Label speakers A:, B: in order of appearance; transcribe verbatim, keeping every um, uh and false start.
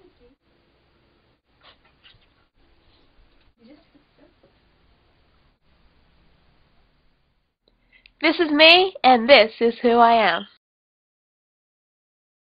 A: This is me, and this is who I am.